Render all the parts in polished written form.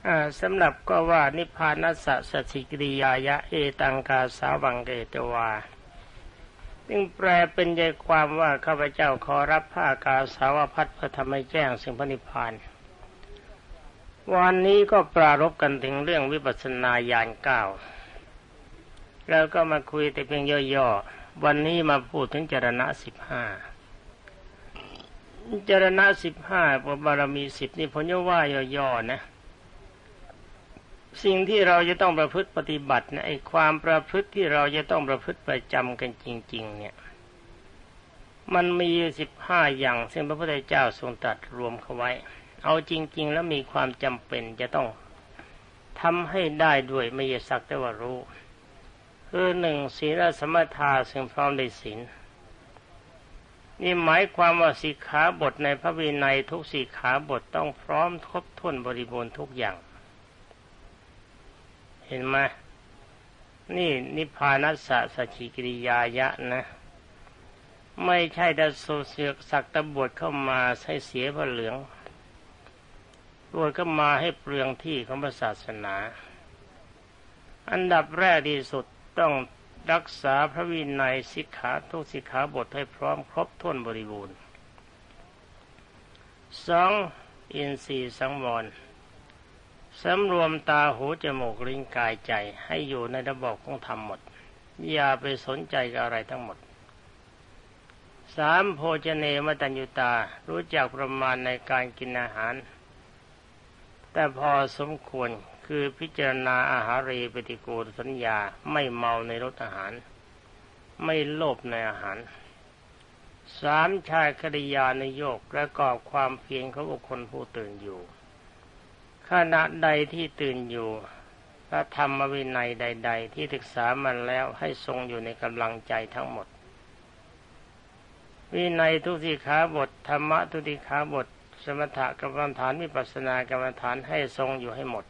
สำหรับก็ว่านิพพานัสสะสัจฉิกิริยายะเอตังกาสาวังเกตวาซึ่งแปลเป็นใจความว่าข้าพเจ้าขอรับผ้ากาสาวพัดเพื่อทำให้แจ้งสิ่งพระนิพพานวันนี้ก็ปรารภกันถึงเรื่องวิปัสสนาญาณ9แล้วก็มาคุยแต่เพียงย่อๆวันนี้มาพูดถึงจรณะ15จรณะ15บารมี10นี่ผมจะว่าย่อๆนะสิ่งที่เราจะต้องประพฤติปฏิบัตินะไอ้ความประพฤติที่เราจะต้องประพฤติประจำกันจริงๆเนี่ยมันมี15อย่างซึ่งพระพุทธเจ้าทรงตรัสรวมเข้าไว้เอาจริงๆแล้วมีความจำเป็นจะต้องทำให้ได้ด้วยไม่ใช่สักแต่ว่ารู้คือ1ศีลสมถะซึ่งพร้อมด้วยศีลนี่หมายความว่าสิกขาบทในพระวินัยทุกสิกขาบทต้องพร้อมครบถ้วนบริบูรณ์ทุกอย่างเห็นไหมนี่นิพพานัสสะสัจฉิกิริยายะนะไม่ใช่แต่โซเสียสักตะบวชเข้ามาให้เสียพระเหลืองบวชก็มาให้เปลืองที่ของศาสนาอันดับแรกที่สุดต้องรักษาพระวินัยสิกขาทุกสิกขาบทให้พร้อมครบถ้วนบริบูรณ์2อินทรีย์สังวรสำรวมตาหูจมูกลิ้นกายใจให้อยู่ในระบบของธรรมหมดอย่าไปสนใจกับอะไรทั้งหมด3โภชเนมตัญญูตารู้จักประมาณในการกินอาหารแต่พอสมควรคือพิจารณาอาหารเรปฏิกูลสัญญาไม่เมาในรสอาหารไม่โลภในอาหาร3ชายคริยานโยกประกอบความเพียรของบุคคลผู้ตื่นอยู่ขณะใดที่ตื่นอยู่พระธรรมวินัยใดๆที่ศึกษามาแล้วให้ทรงอยู่ในกำลังใจทั้งหมดวินัยทุกสิกขาบทธรรมะทุกสิกขาบทสมถกรรมฐานวิปัสสนากรรมฐานให้ทรงอยู่ให้หมด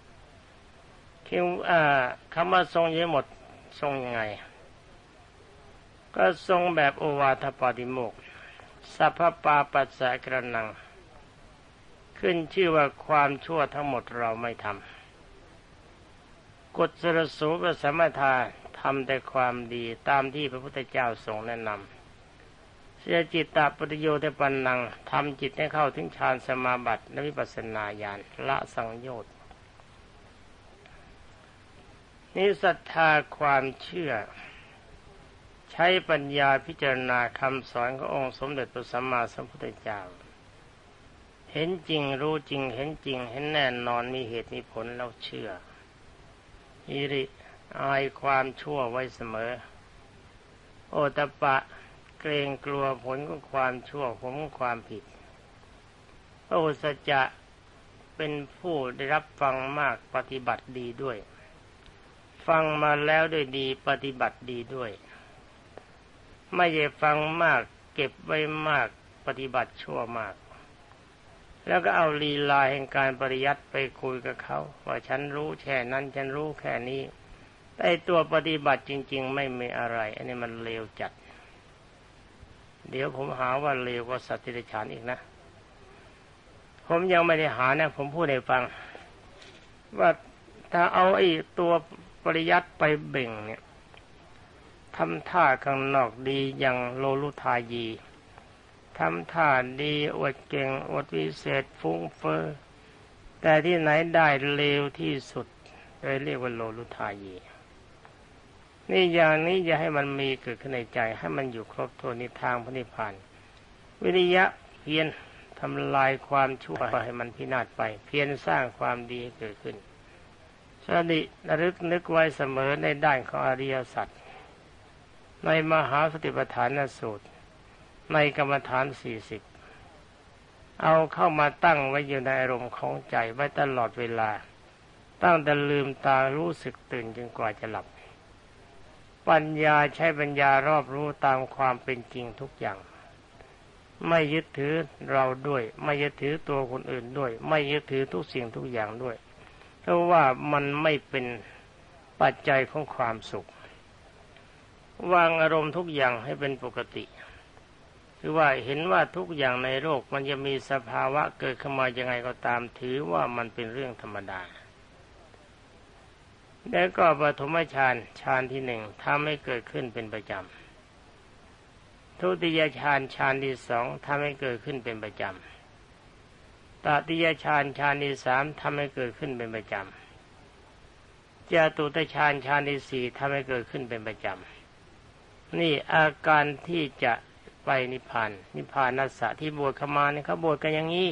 คำว่าทรงอยู่ให้หมดทรงยังไงก็ทรงแบบโอวาทปาติโมกข์สัพพปาปัสสะกรณังขึ้นชื่อว่าความชั่วทั้งหมดเราไม่ทำกฎสรสูปสมถะทำแต่ความดีตามที่พระพุทธเจ้าทรงแนะนำเสียจิตตปฏิโยชน์ปันนังทำจิตให้เข้าถึงฌานสมาบัติและวิปัสสนาญาณละสังโยชน์นี่ศรัทธาความเชื่อใช้ปัญญาพิจารณาคำสอนขององค์สมเด็จพระสัมมาสัมพุทธเจ้าเห็นจริงรู้จริงเห็นจริงเห็นแน่นอนมีเหตุมีผลแล้วเชื่อหิริอายความชั่วไว้เสมอโอตตัปปะเกรงกลัวผลของความชั่วผลของความผิดโอสัจจะเป็นผู้ได้รับฟังมากปฏิบัติดีด้วยฟังมาแล้วด้วยดีปฏิบัติดีด้วยไม่ใช่ฟังมากเก็บไว้มากปฏิบัติชั่วมากแล้วก็เอาลีลาแห่งการปริยัติไปคุยกับเขาว่าฉันรู้แค่นั้นฉันรู้แค่นี้แต่ตัวปฏิบัติจริงๆไม่มีอะไรอันนี้มันเลวจัดเดี๋ยวผมหาว่าเลวกว่าสัตว์เดรัจฉานอีกนะผมยังไม่ได้หานะผมพูดให้ฟังว่าถ้าเอาไอ้ตัวปริยัติไปเบ่งเนี่ยทำท่าข้างนอกดีอย่างโลลุทายีทำท่าดีอวดเก่งอวดวิเศษฟุ้งเฟ้อแต่ที่ไหนได้เลวที่สุดเลยเรียกว่าโลลุทายีนี่อย่างนี้อย่าให้มันมีเกิดขึ้นในใจให้มันอยู่ครบถ้วนในทางพระนิพพานวิริยะเพียรทำลายความชั่วให้มันพินาศไปเพียรสร้างความดีให้เกิดขึ้นสติระลึกนึกไว้เสมอในด้านของอริยสัจในมหาสติปัฏฐานสูตรในกรรมฐาน40เอาเข้ามาตั้งไว้อยู่ในอารมณ์ของใจไว้ตลอดเวลาตั้งแต่ลืมตารู้สึกตื่นจนกว่าจะหลับปัญญาใช้ปัญญารอบรู้ตามความเป็นจริงทุกอย่างไม่ยึดถือเราด้วยไม่ยึดถือตัวคนอื่นด้วยไม่ยึดถือทุกสิ่งทุกอย่างด้วยเพราะว่ามันไม่เป็นปัจจัยของความสุขวางอารมณ์ทุกอย่างให้เป็นปกติคือว่าเห็นว่าทุกอย่างในโลกมันจะมีสภาวะเกิดขึ้นมายังไงก็ตามถือว่ามันเป็นเรื่องธรรมดาแล้วก็ปฐมฌานฌานที่หนึ่งทำให้เกิดขึ้นเป็นประจำทุติยฌานฌานที่สองทำให้เกิดขึ้นเป็นประจำตติยฌานฌานที่สามทำให้เกิดขึ้นเป็นประจำจตุตฌานฌานที่สี่ทำให้เกิดขึ้นเป็นประจำนี่อาการที่จะไปนิพพานนิพพานัสสะที่บวชเข้ามาเนี่ยเขาบวชกันอย่างนี้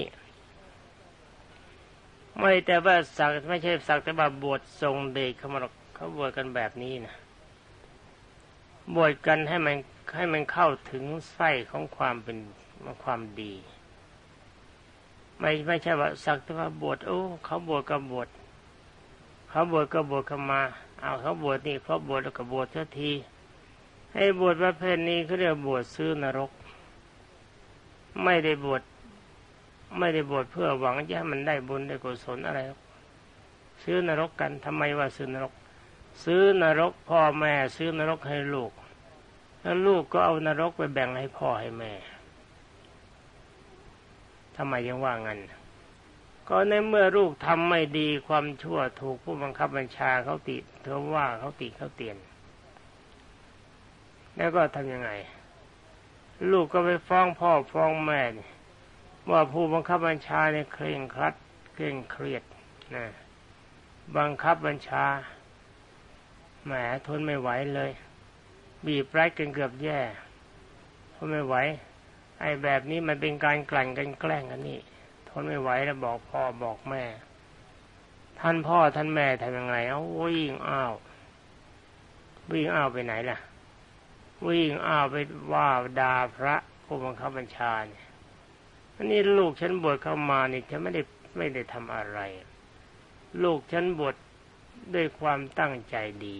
ไม่แต่ว่าสักไม่ใช่สักแต่ว่าบวชทรงเดชเขาบวชกันแบบนี้นะบวชกันให้มันเข้าถึงไส้ของความเป็นความดีไม่ใช่ว่าสักแต่ว่าบวชโอ้เขาบวชก็บวชเขาบวชก็บวชเข้ามาเอาเขาบวชนี่เขาบวชแล้วก็บวชสักทีให้บวชประเภทนี้เขาเรียกบวชซื้อนรกไม่ได้บวชเพื่อหวังจะให้มันได้บุญได้กุศลอะไรซื้อนรกกันทำไมว่าซื้อนรกซื้อนรกพ่อแม่ซื้อนรกให้ลูกแล้วลูกก็เอานรกไปแบ่งให้พ่อให้แม่ทำไมยังว่างั้นก็ในเมื่อลูกทำไม่ดีความชั่วถูกผู้บังคับบัญชาเขาติเขาว่าเขาติเขาเตียนแล้วก็ทำยังไงลูกก็ไปฟ้องพ่อฟ้องแม่ว่าผู้บังคับบัญชาเนี่ยเคร่งครัดเคร่งเครียดนะบังคับบัญชาแหมทนไม่ไหวเลยบีบไร้กันเกือบแย่ทนไม่ไหวไอ้แบบนี้มันเป็นการกลั่นกันแกล้งกันนี่ทนไม่ไหวแล้วบอกพ่อบอกแม่ท่านพ่อท่านแม่ทำยังไงเอาวิ่งอ้าวไปไหนล่ะวิ่งอ้าวไปว่าด่าพระผู้บังคับบัญชาเนี่ยอันนี้ลูกฉันบวชเข้ามานี่ฉันไม่ได้ทำอะไรลูกฉันบวชด้วยความตั้งใจดี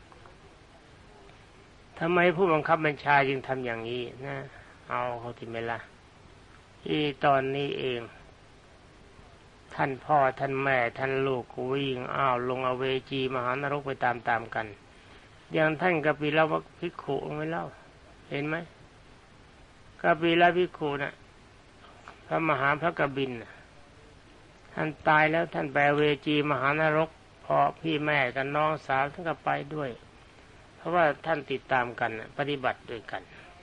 ทำไมผู้บังคับบัญชาจึงทำอย่างนี้นะเอาเขาที่ไม่ละตอนนี้เองท่านพ่อท่านแม่ท่านลูกวิ่งอ้าวลงอเวจีมหานรกไปตามกันอย่างท่านกัปปิลวัคภิกขุไม่เล่าเห็นไหมกัปปิลภิกขุน่ะพระมหาพระกบินท่านตายแล้วท่านไปเวจีมหานรกพอพี่แม่กับน้องสาวท่านก็ไปด้วยเพราะว่าท่านติดตามกันปฏิบัติด้วยกัน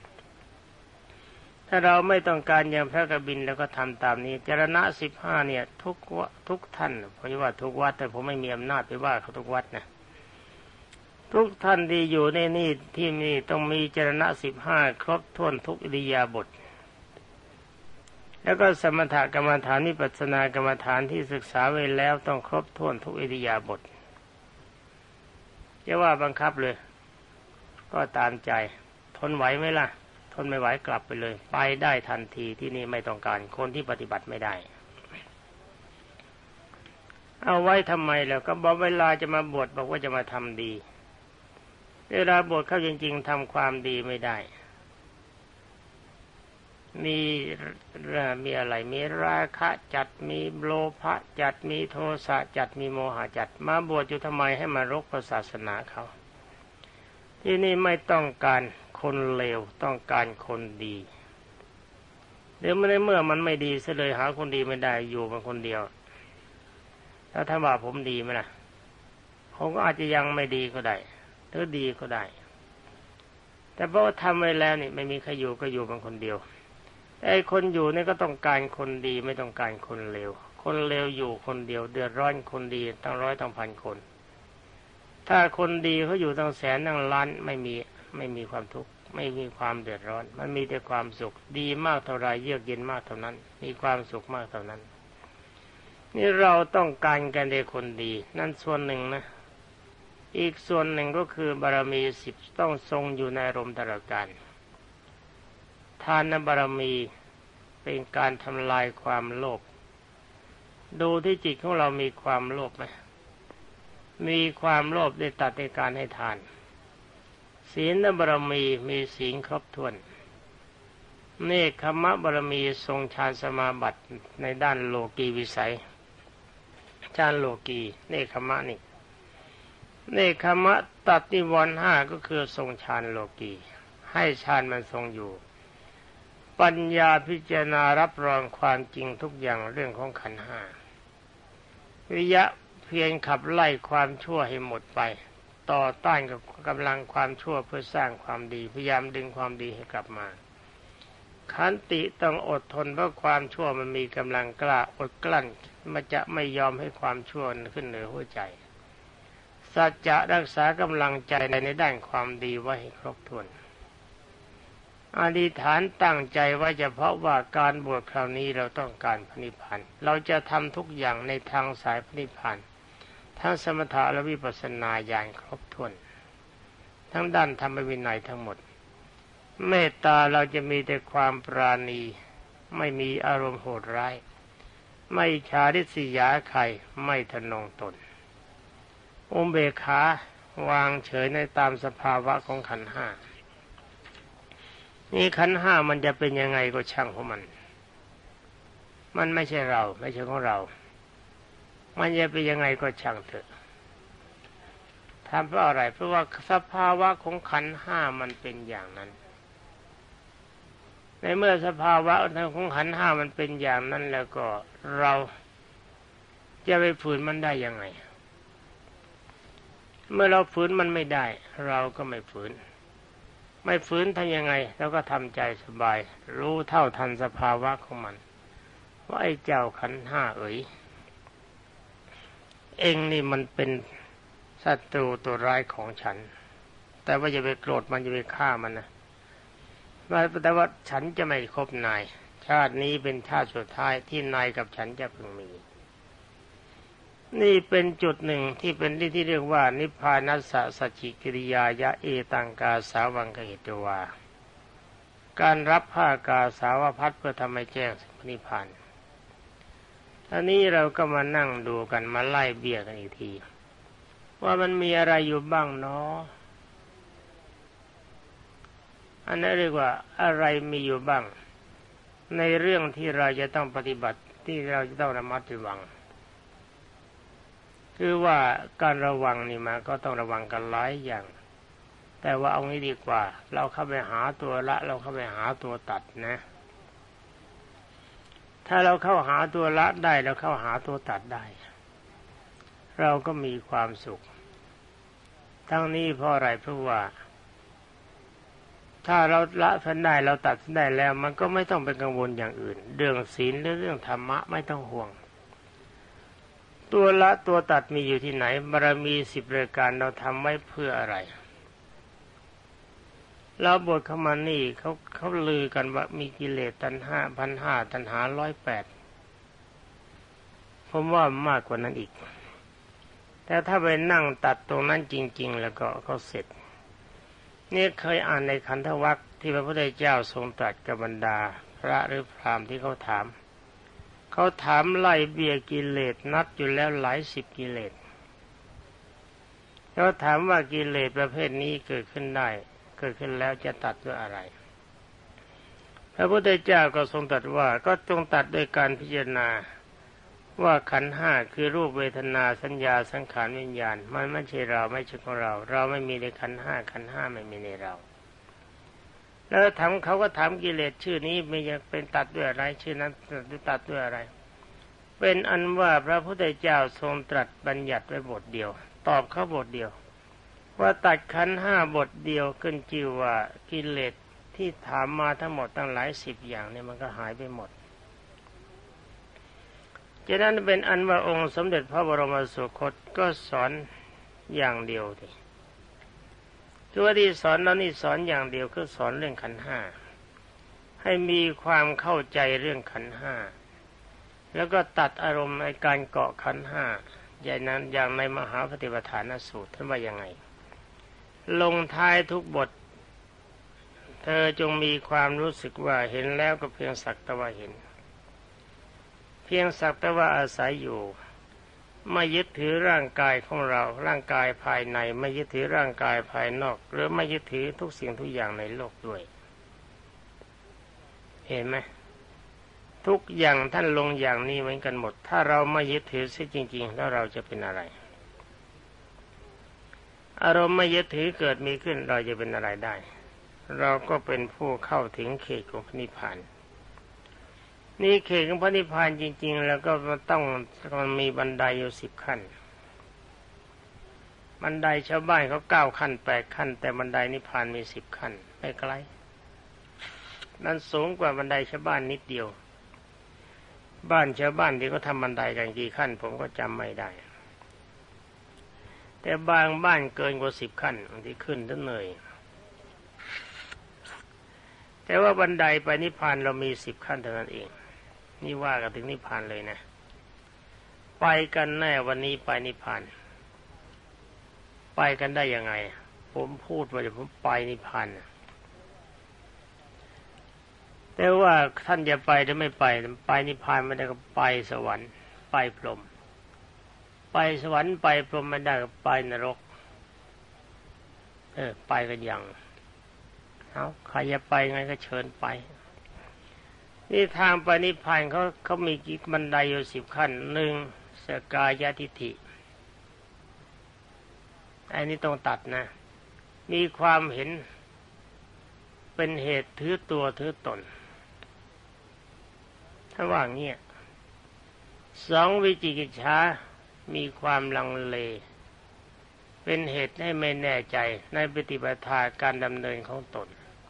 ถ้าเราไม่ต้องการอย่างพระกบินแล้วก็ทำตามนี้จรณะ15เนี่ยทุกท่านผมว่าทุกวัดแต่ผมไม่มีอำนาจไปว่าเขาทุกวัดนะทุกท่านที่อยู่ในนี่ที่นี่ต้องมีจรณะ15ครบถ้วนทุกอิริยาบถแล้วก็สมถกรรมฐานวิปัสสนากรรมฐานที่ศึกษาไว้แล้วต้องครบถ้วนทุกอิริยาบถจะว่าบังคับเลยก็ตามใจทนไหวไหมล่ะทนไม่ไหวกลับไปเลยไปได้ทันทีที่นี่ไม่ต้องการคนที่ปฏิบัติไม่ได้เอาไว้ทำไมแล้วก็บอกเวลาจะมาบวชบอกว่าจะมาทำดีเวลาบวชเข้าจริงๆทำความดีไม่ได้มีอะไรมีราคะจัดมีโลภะจัดมีโทสะจัดมีโมหะจัดมาบวชอยู่ทำไมให้มารกศาสนาเขาที่นี่ไม่ต้องการคนเลวต้องการคนดีเดี๋ยวไม่ได้เมื่อมันไม่ดีซะเลยหาคนดีไม่ได้อยู่เป็นคนเดียวถ้าท่านว่าผมดีไหมล่ะผมก็อาจจะยังไม่ดีก็ได้หรือดีก็ได้แต่เพราะว่าทำไว้แล้วนี่ไม่มีใครอยู่ก็อยู่เป็นคนเดียวไอ้คนอยู่นี่ก็ต้องการคนดีไม่ต้องการคนเลวคนเลวอยู่คนเดียวเดือดร้อนคนดีตั้งร้อยตั้งพันคนถ้าคนดีเขาอยู่ตั้งแสนตั้งล้านไม่มีความทุกข์ไม่มีความเดือดร้อนมันมีแต่ความสุขดีมากเท่าไรเยือกเย็นมากเท่านั้นมีความสุขมากเท่านั้นนี่เราต้องการกันในคนดีนั่นส่วนหนึ่งนะอีกส่วนหนึ่งก็คือบารมี10ต้องทรงอยู่ในอารมณ์ตลอดกาลทานบารมีเป็นการทำลายความโลภดูที่จิตของเรามีความโลภไหมมีความโลภได้ตัดในการให้ทานศีลบารมีศีลครบถ้วนเนกขมะบารมีทรงฌานสมาบัติในด้านโลกีวิสัยฌานโลกีเนกขมะนี่เนกขมะตัดนิวรณ์5ก็คือทรงฌานโลกีให้ฌานมันทรงอยู่ปัญญาพิจารณารับรองความจริงทุกอย่างเรื่องของขันธ์ห้าวิริยะเพียรขับไล่ความชั่วให้หมดไปต่อต้านกับกำลังความชั่วเพื่อสร้างความดีพยายามดึงความดีให้กลับมาขันติต้องอดทนเพราะความชั่วมันมีกำลังกล้าอดกลั้นมันจะไม่ยอมให้ความชั่วขึ้นเหนือหัวใจสัจจะรักษากำลังใจในด้านความดีไว้ให้ครบถ้วนอธิษฐานตั้งใจว่าเฉพาะว่าการบวชคราวนี้เราต้องการพระนิพพานเราจะทำทุกอย่างในทางสายพระนิพพานทั้งสมถะและวิปัสสนาญาณครบถ้วนทั้งด้านธรรมวินัยทั้งหมดเมตตาเราจะมีแต่ความปราณีไม่มีอารมณ์โหดร้ายไม่ฉาริษยาใครไม่ทะนงตนอุเบกขาวางเฉยในตามสภาวะของขันธ์ห้านี่ขันธ์ห้ามันจะเป็นยังไงก็ช่างของมันไม่ใช่เราไม่ใช่ของเรามันจะเป็นยังไงก็ช่างเถอะทำเพราะอะไรเพราะว่าสภาวะของขันธ์ห้ามันเป็นอย่างนั้นในเมื่อสภาวะของขันธ์ห้ามันเป็นอย่างนั้นแล้วก็เราจะไปฝืนมันได้ยังไงเมื่อเราฝืนมันไม่ได้เราก็ไม่ฝืนทำยังไงเราก็ทำใจสบายรู้เท่าทันสภาวะของมันว่าไอ้เจ้าขันธ์ห้าเอ๋ยเองนี่มันเป็นศัตรูตัวร้ายของฉันแต่ว่าอย่าไปโกรธมันอย่าไปฆ่ามันนะแต่ว่าฉันจะไม่คบนายชาตินี้เป็นชาติสุดท้ายที่นายกับฉันจะพึงมีนี่เป็นจุดหนึ่งที่เป็นที่เรียกว่านิพพานัสสะสัจจิกิริยายะเอตังกาสาวังคเหตวาการรับผ้ากาสาวพัดเพื่อทำให้แจ้งนิพพานอันนี้เราก็มานั่งดูกันมาไล่เบี้ยกันอีกทีว่ามันมีอะไรอยู่บ้างเนาะอันนั้นเรียกว่าอะไรมีอยู่บ้างในเรื่องที่เราจะต้องปฏิบัติที่เราจะต้องระมัดระวังคือว่าการระวังนี่มาก็ต้องระวังกันหลายอย่างแต่ว่าเอางี้ดีกว่าเราเข้าไปหาตัวละเราเข้าไปหาตัวตัดนะถ้าเราเข้าหาตัวละได้เราเข้าหาตัวตัดได้เราก็มีความสุขทั้งนี้เพราะอะไรเพราะว่าถ้าเราละทันได้เราตัดทันได้แล้วมันก็ไม่ต้องเป็นกังวลอย่างอื่นเรื่องศีลหรือเรื่องธรรมะไม่ต้องห่วงตัวละตัวตัดมีอยู่ที่ไหนบารมี10 รายการเราทำไว้เพื่ออะไรเราบทเข้ามานี่เขาลือกันว่ามีกิเลสตัณหา1,500ตัณหา108ผมว่ามากกว่านั้นอีกแต่ถ้าไปนั่งตัดตรงนั้นจริงๆแล้วก็เขาเสร็จนี่เคยอ่านในขันธวรรคที่พระพุทธเจ้าทรงตรัสกับบรรดาพระหรือพราหมณ์ที่เขาถามไล่เบี้ยกิเลสนับอยู่แล้วหลาย10 กิเลสเขาถามว่ากิเลสประเภทนี้เกิดขึ้นแล้วจะตัดด้วยอะไรพระพุทธเจ้าก็ทรงตรัสว่าก็จงตัดด้วยการพิจารณาว่าขันธ์ห้าคือรูปเวทนาสัญญาสังขารวิญญาณมันไม่ใช่เราไม่ใช่ของเราไม่มีในขันธ์ห้าขันธ์ห้าไม่มีในเราแล้วเขาก็ถามกิเลสชื่อนี้ไม่ยังเป็นตัดด้วยอะไรชื่อนั้นตัดด้วยอะไรเป็นอันว่าพระพุทธเจ้าทรงตรัสบัญญัติไว้บทเดียวตอบเขาบทเดียวว่าตัดขันธ์ห้าบทเดียวขึ้นชื่อว่ากิเลสที่ถามมาทั้งหมดตั้งหลาย10 อย่างเนี่ยมันก็หายไปหมดฉะนั้นเป็นอันว่าองค์สมเด็จพระบรมสุคตก็สอนอย่างเดียวทีตัวที่สอนแล้วนี่สอนอย่างเดียวคือสอนเรื่องขันธ์ห้าให้มีความเข้าใจเรื่องขันธ์ห้าแล้วก็ตัดอารมณ์ในการเกาะขันธ์ห้าอย่างในมหาปฏิปทานสูตรท่านว่ายังไงลงท้ายทุกบทเธอจงมีความรู้สึกว่าเห็นแล้วก็เพียงสักแต่ว่าเห็นเพียงสักแต่ว่าอาศัยอยู่ไม่ยึดถือร่างกายของเราร่างกายภายในไม่ยึดถือร่างกายภายนอกหรือไม่ยึดถือทุกสิ่งทุกอย่างในโลกด้วยเห็นไหมทุกอย่างท่านลงอย่างนี้เหมือนกันหมดถ้าเราไม่ยึดถือซิจริงๆแล้วเราจะเป็นอะไรอารมณ์ไม่ยึดถือเกิดมีขึ้นเราจะเป็นอะไรได้เราก็เป็นผู้เข้าถึงเขตของพระนิพพานนี่เขตของพระนิพพานจริงๆแล้วก็ต้องมันมีบันไดอยู่10 ขั้นบันไดชาวบ้านเขา9 ขั้น8 ขั้นแต่บันไดนิพพานมี10 ขั้นไม่ไกลนั้นสูงกว่าบันไดชาวบ้านนิดเดียวบ้านชาวบ้านที่เขาทำบันไดกันกี่ขั้นผมก็จำไม่ได้แต่บางบ้านเกินกว่า10 ขั้นบางทีขึ้นจนเหนื่อยแต่ว่าบันไดไปนิพพานเรามี10 ขั้นเท่านั้นเองนี่ว่ากันถึงนิพพานเลยนะไปกันแน่วันนี้ไปนิพพานไปกันได้ยังไงผมพูดว่าจะผมไปนิพพานแต่ว่าท่านจะไปหรือไม่ไปไปนิพพานไม่ได้ก็ไปสวรรค์ไปพรหมไปสวรรค์ไปพรหมไม่ได้ก็ไปนรกไปกันอย่างเอาใครจะไปไงก็เชิญไปนี่ทางไปนิพพานเขามีกี่บันไดอยู่10 ขั้น1สกายทิฏฐิอันนี้ต้องตัดนะมีความเห็นเป็นเหตุถือตัวถือตนถ้าว่าเงี้ย2วิจิกิจฉามีความลังเลเป็นเหตุให้ไม่แน่ใจในปฏิปทาการดำเนินของตน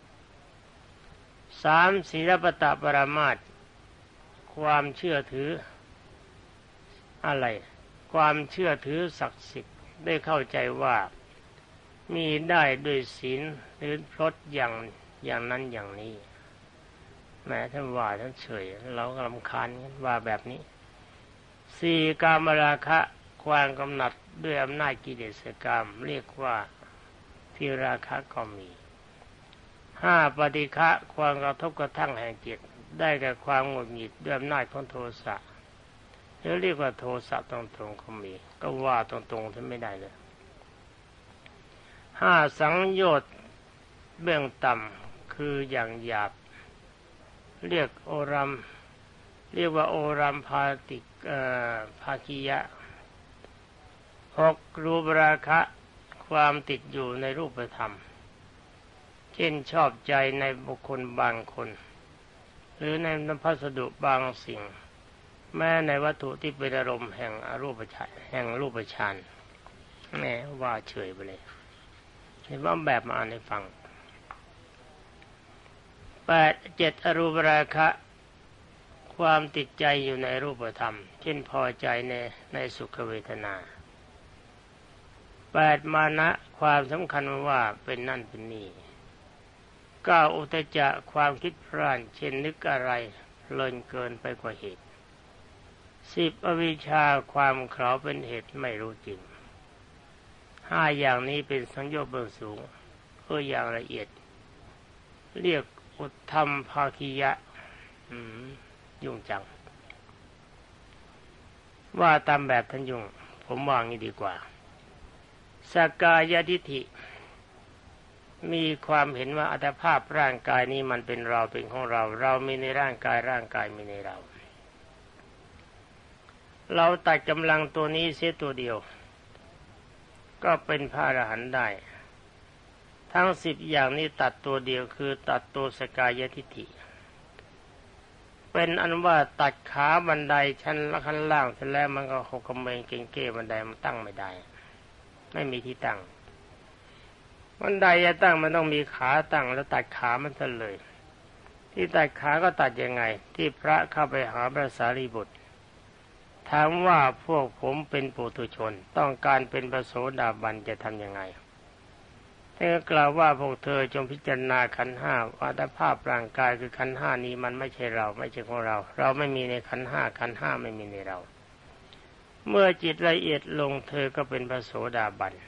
3ศีลปตปรามาสความเชื่อถืออะไรความเชื่อถือศักดิ์สิทธิ์ได้เข้าใจว่ามีได้ด้วยศีลหรือพรตอย่างนั้นอย่างนี้แม้ท่านว่าท่านเฉยเราก็รำคาญว่าแบบนี้4กามราคะความกำหนัดด้วยอำนาจกิเลสกรรมเรียกว่าทิราคะก็มี5ปฏิฆะความกระทบกระทั่งแห่งจิตได้แก่ความหงุดหงิดด้วยอำนาจของโทสะหรือเรียกว่าโทสะตรงๆก็มีก็ว่าตรงๆท่านไม่ได้เลย5สังโยชน์เบื้องต่ำคืออย่างหยาบเรียกว่าโอรัมภาคิยะ6รูปราคะความติดอยู่ในรูปธรรมเช่นชอบใจในบุคคลบางคนหรือในพัสดุบางสิ่งแม้ในวัตถุที่เป็นอารมณ์แห่งรูปฌานแม่ว่าเฉยไปเลยเห็นว่าแบบมาอ่านให้ฟัง7อรูปราคะความติดใจอยู่ในรูปธรรมเช่นพอใจในสุขเวทนา8มานะความสำคัญว่าเป็นนั่นเป็นนี่9อุทธัจจะความคิดพร่านเช่นนึกอะไรเพลินเกินไปกว่าเหตุ10อวิชชาความเขลาเป็นเหตุไม่รู้จริง5อย่างนี้เป็นสังโยชน์เบื้องสูงอย่างละเอียดเรียกอุทธัมภาคิยะยุ่งจังว่าตามแบบท่านยุ่งผมว่างี้ดีกว่าสักกายทิฏฐิมีความเห็นว่าอัตภาพร่างกายนี้มันเป็นเราเป็นของเราเรามีในร่างกายร่างกายมีในเราตัดกำลังตัวนี้เสียตัวเดียวก็เป็นพระอรหันต์ได้ทั้ง10อย่างนี้ตัดตัวเดียวคือตัดตัวสกายทิฏฐิเป็นอันว่าตัดขาบันไดชั้นละขั้นล่างเสร็จแล้วมันก็หกกระเมงเก่งเก้บันไดมันตั้งไม่ได้ไม่มีที่ตั้งบันไดจะตั้งมันต้องมีขาตั้งแล้วตัดขามันซะเลยที่ตัดขาก็ตัดยังไงที่พระเข้าไปหาพระสารีบุตรถามว่าพวกผมเป็นปุถุชนต้องการเป็นพระโสดาบันจะทำยังไงท่านก็กล่าวว่าพวกเธอจงพิจารณาขันธ์5อัตภาพร่างกายคือขันธ์5นี้มันไม่ใช่เราไม่ใช่ของเราเราไม่มีในขันธ์5ขันธ์5ไม่มีในเราเมื่อจิตละเอียดลงเธอก็เป็นพระโสดาบัน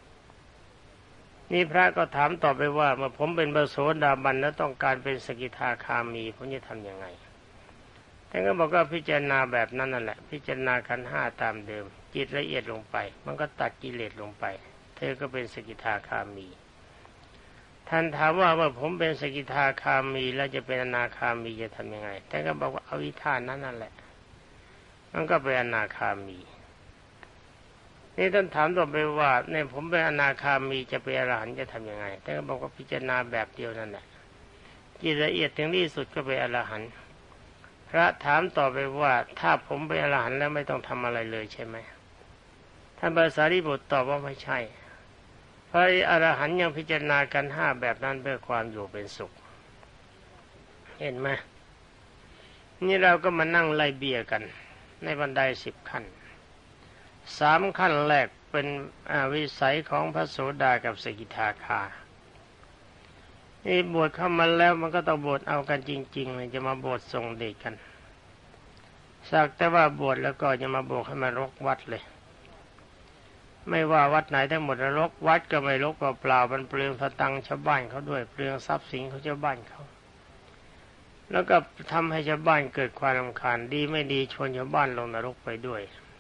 นี่พระก็ถามต่อไปว่าเมื่อผมเป็นพระโสดาบันแล้วต้องการเป็นสกิทาคามีผมจะทำยังไงท่านก็บอกว่าพิจารณาแบบนั้นนั่นแหละพิจารณาขันธ์5ตามเดิมจิตละเอียดลงไปมันก็ตัดกิเลสลงไปเธอก็เป็นสกิทาคามีท่านถามว่าเมื่อผมเป็นสกิทาคามีแล้วจะเป็นอนาคามีจะทำยังไงท่านก็บอกว่าเอาวิธานนั้นนั่นแหละมันก็เป็นอนาคามีนี่ท่านถามต่อไปว่าเนี่ยผมเป็นอนาคามีจะเป็นอรหันต์จะทำยังไงท่านก็บอกว่าพิจารณาแบบเดียวนั่นแหละจิตละเอียดถึงที่สุดก็เป็นอรหันต์พระถามต่อไปว่าถ้าผมเป็นอรหันต์แล้วไม่ต้องทำอะไรเลยใช่ไหมท่านพระสารีบุตรตอบว่าไม่ใช่เพราะอรหันต์ยังพิจารณากันห้าแบบนั้นเพื่อความอยู่เป็นสุขเห็นไหมนี่เราก็มานั่งไล่เบี้ยกันในบันได10 ขั้น3 ขั้นแรกเป็นวิสัยของพระโสดากับสกิทาคานี่บวชเข้ามาแล้วมันก็ต้องบวชเอากันจริงๆเลยจะมาบวชส่งเด็กกันสักแต่ว่าบวชแล้วก็จะมาบวชให้มารกวัดเลยไม่ว่าวัดไหนทั้งหมดรกวัดก็ไม่รกเปล่าๆมันเปลืองสตังค์ชาวบ้านเขาด้วยเปลืองทรัพย์สินของชาวบ้านเขาแล้วก็ทำให้ชาวบ้านเกิดความรำคาญดีไม่ดีชวนชาวบ้านลงนรกไปด้วย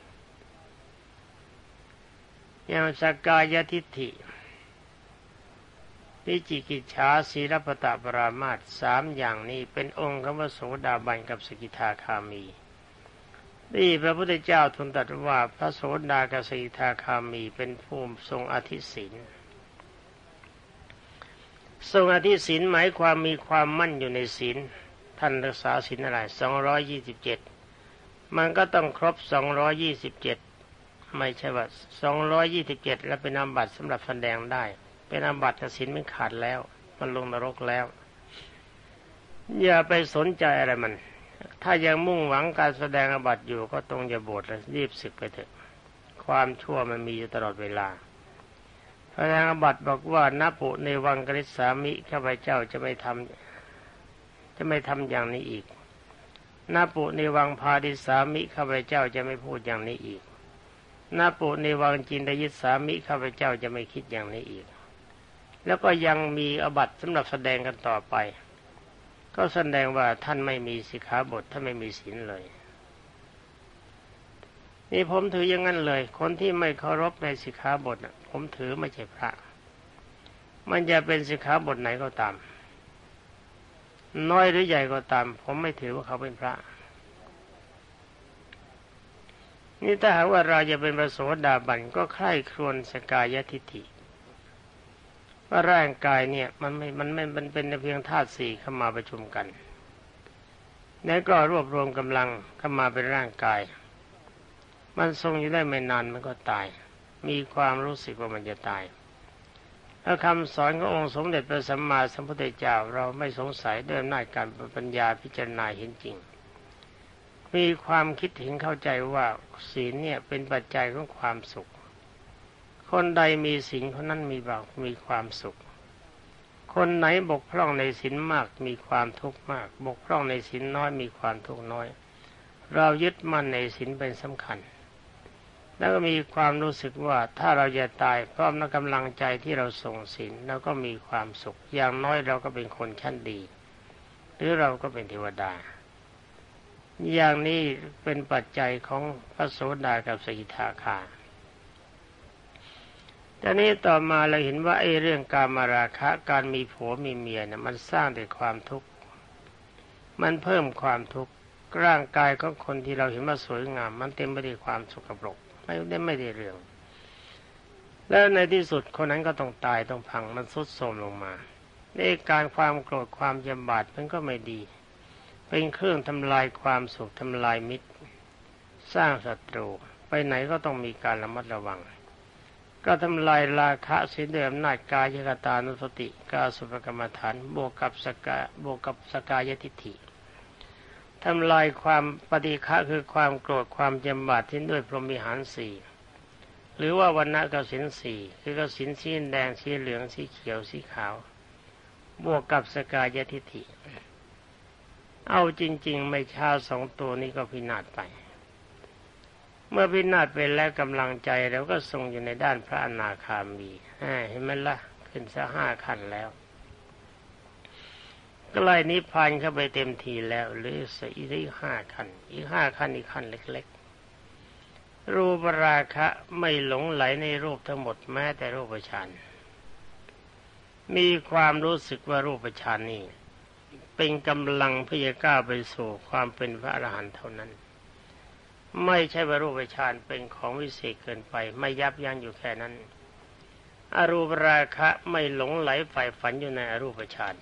อย่างสักกายทิฏฐิวิจิกิจฉาศีลปตปรามาส3อย่างนี้เป็นองค์ของพระโสดาบันกับสกิทาคามีนี่พระพุทธเจ้าทูลตรัสว่าพระโสดากับสกิทาคามีเป็นผู้ทรงอธิศีลทรงอธิศีลหมายความมีความมั่นอยู่ในศีลท่านรักษาศีลอะไร227มันก็ต้องครบ227ไม่ใช่ว่า227แล้วเป็นอาบัติสำหรับแสดงได้เป็นอาบัติศีลมันขาดแล้วมันลงนรกแล้วอย่าไปสนใจอะไรมันถ้ายังมุ่งหวังการแสดงอาบัติอยู่ก็ต้องอย่าบวชแล้วรีบสึกไปเถอะความชั่วมันมีอยู่ตลอดเวลาพระนางอาบัติบอกว่าณปุในวังกฤษสามิข้าพเจ้าจะไม่ทำอย่างนี้อีกณปุในวังพาดิสามิข้าพเจ้าจะไม่พูดอย่างนี้อีกณปุในวังจินตยิสามิข้าพเจ้าจะไม่คิดอย่างนี้อีกแล้วก็ยังมีอาบัติสำหรับแสดงกันต่อไปก็แสดงว่าท่านไม่มีสิกขาบทท่านไม่มีศีลเลยนี่ผมถืออย่างนั้นเลยคนที่ไม่เคารพในสิกขาบทผมถือไม่ใช่พระมันจะเป็นสิกขาบทไหนก็ตามน้อยหรือใหญ่ก็ตามผมไม่ถือว่าเขาเป็นพระนี่ถ้าหากว่าเราจะเป็นพระโสดาบันก็ใคร่ครวญสกายทิฏฐิว่าร่างกายเนี่ยมันเป็นเพียงธาตุสี่เข้ามาประชุมกันแล้วก็รวบรวมกำลังเข้ามาเป็นร่างกายมันทรงอยู่ได้ไม่นานมันก็ตายมีความรู้สึกว่ามันจะตายถ้าคำสอนขององค์สมเด็จพระสัมมาสัมพุทธเจ้าเราไม่สงสัยด้วยอำนาจการปัญญาพิจารณาเห็นจริงมีความคิดเห็นเข้าใจว่าศีลเนี่ยเป็นปัจจัยของความสุขคนใดมีศีลคนนั้นมีความสุขคนไหนบกพร่องในศีลมากมีความทุกข์มากบกพร่องในศีลน้อยมีความทุกข์น้อยเรายึดมั่นในศีลเป็นสำคัญแล้วก็มีความรู้สึกว่าถ้าเราจะตายพร้อมในกำลังใจที่เราส่งศีลเราก็มีความสุขอย่างน้อยเราก็เป็นคนชั้นดีหรือเราก็เป็นเทวดาอย่างนี้เป็นปัจจัยของพระโสดากับสกิทาคาแต่นี้ต่อมาเราเห็นว่าไอ้เรื่องกามราคะการมีผัวมีเมียเนี่ยมันสร้างแต่ความทุกข์มันเพิ่มความทุกข์ร่างกายของคนที่เราเห็นว่าสวยงามมันเต็มไปด้วยความสกปรกไม่ได้เรื่องแล้วในที่สุดคนนั้นก็ต้องตายต้องพังมันทรุดโทรมลงมาในการความโกรธความยำบาดมันก็ไม่ดีเป็นเครื่องทำลายความสุขทำลายมิตรสร้างศัตรูไปไหนก็ต้องมีการระมัดระวังก็ทำลายราคะเสียด้วยอำนาจกายคตานุสติกาสุภกรรมฐานบวกกับสกายทิฏฐิทำลายความปฏิฆะคือความโกรธความยำบาดทิ้งด้วยพรหมวิหารสี่หรือว่าวรรณกสิณสี่คือกสิณสีแดงสีเหลืองสีเขียวสีขาวบวกกับสกายทิฏฐิเอาจริงๆไม่ช้า2 ตัวนี้ก็พินาศไปเมื่อพินาศไปแล้วกำลังใจเราก็ทรงอยู่ในด้านพระอนาคามีเห็นไหมล่ะขึ้นซะ5 ขั้นแล้วใกล้นิพพานเข้าไปเต็มทีแล้วหรืออีก5 ขั้นอีก5 ขั้นอีกขั้นเล็กๆรูปราคะไม่หลงไหลในรูปทั้งหมดแม้แต่รูปฌานมีความรู้สึกว่ารูปฌานนี้เป็นกำลังเพื่อจะก้าวไปสู่ความเป็นพระอรหันต์เท่านั้นไม่ใช่ว่ารูปฌานเป็นของวิเศษเกินไปไม่ยับยั้งอยู่แค่นั้นอรูปราคะไม่หลงไหลใฝ่ฝันอยู่ในอรูปฌาน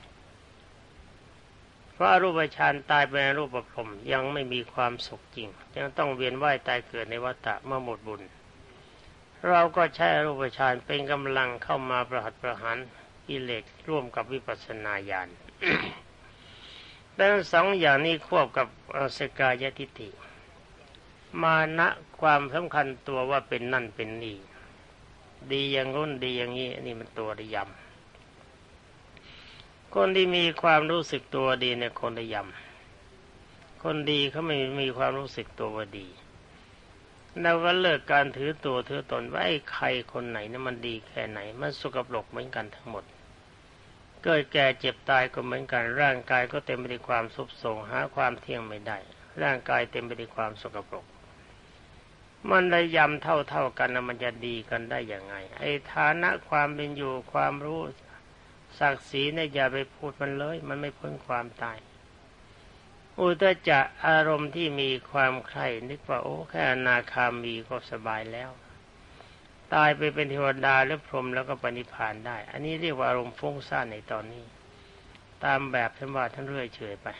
เพราะอรูปฌานตายเป็นอรูปพรหมยังไม่มีความสุขจริงยังต้องเวียนว่ายตายเกิดในวัฏฏะเมื่อหมดบุญเราก็ใช้อรูปฌานเป็นกำลังเข้ามาประหัตประหารกิเลสร่วมกับวิปัสสนาญาณ ดังสองอย่างนี้ควบกับสกายทิฏฐิมานะความสำคัญตัวว่าเป็นนั่นเป็นนี่ดีอย่างนู้นดีอย่างนี้นี่มันตัวระยำคนที่มีความรู้สึกตัวดีเนี่ยคนระยำคนดีเขาไม่มีความรู้สึกตัวว่าดีเราก็เลิกการถือตัวถือตนว่าไอ้ใครคนไหนเนี่ยมันดีแค่ไหนมันสกปรกเหมือนกันทั้งหมดเกิดแก่เจ็บตายก็เหมือนกันร่างกายก็เต็มไปด้วยความทรุดโทรมหาความเที่ยงไม่ได้ร่างกายเต็มไปด้วยความสกปรกมันระยำเท่ากันนะมันจะดีกันได้อย่างไงไอ้ฐานะความเป็นอยู่ความรู้ศักดิ์ศรีเนี่ยอย่าไปพูดมันเลยมันไม่พ้นความตายอุทธัจจะอารมณ์ที่มีความใคร่นึกว่าโอ้แค่อนาคามีก็สบายแล้วตายไปเป็นเทวดาหรือพรหมแล้วก็ปณิพพานได้อันนี้เรียกว่าอารมณ์ฟุ้งซ่านในตอนนี้ตามแบบท่านว่าท่านเรื่อยเฉยไป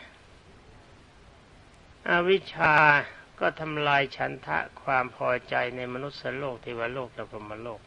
อวิชชาก็ทำลายฉันทะความพอใจในมนุษย์โลกเทวโลกและพรหมโลก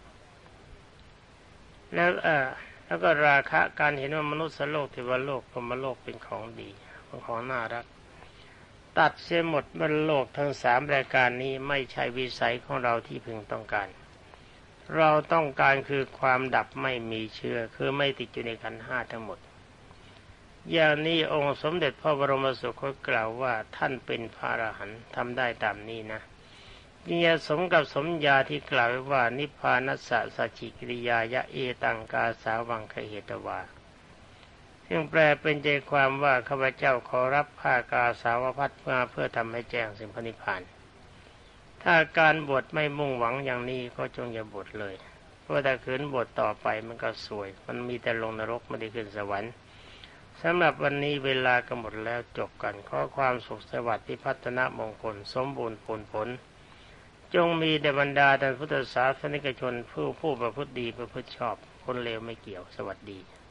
แล้วก็ราคะการเห็นว่ามนุษย์โลกเทวโลกพรหมโลกเป็นของดีเป็นของน่ารักตัดเสียหมดบนโลกทั้งสามรายการนี้ไม่ใช่วิสัยของเราที่พึงต้องการเราต้องการคือความดับไม่มีเชื้อคือไม่ติดอยู่ในขันธ์ห้าทั้งหมดอย่างนี้องค์สมเด็จพระบรมสุคตกล่าวว่าท่านเป็นพระอรหันต์ทำได้ตามนี้นะนี่สมกับสมญาที่กล่าวไว้ว่านิพพานัสสะสัจฉิกิริยายะเอตังกาสาวังคเหตวาซึ่งแปลเป็นใจความว่าข้าพเจ้าขอรับผ้ากาสาวพัดมาเพื่อทำให้แจ้งสิ่งพระนิพพานถ้าการบวชไม่มุ่งหวังอย่างนี้ก็จงอย่าบวชเลยเพราะถ้าขืนบวชต่อไปมันก็สวยมันมีแต่ลงนรกไม่ได้ขึ้นสวรรค์สำหรับวันนี้เวลาก็หมดแล้วจบกันขอความสุขสวัสดิ์ที่พัฒนามงคลสมบูรณ์ผลจงมีแด่บรรดาท่านพุทธศาสนิกชนผู้ประพฤติดีประพฤติชอบคนเลวไม่เกี่ยวสวัสดี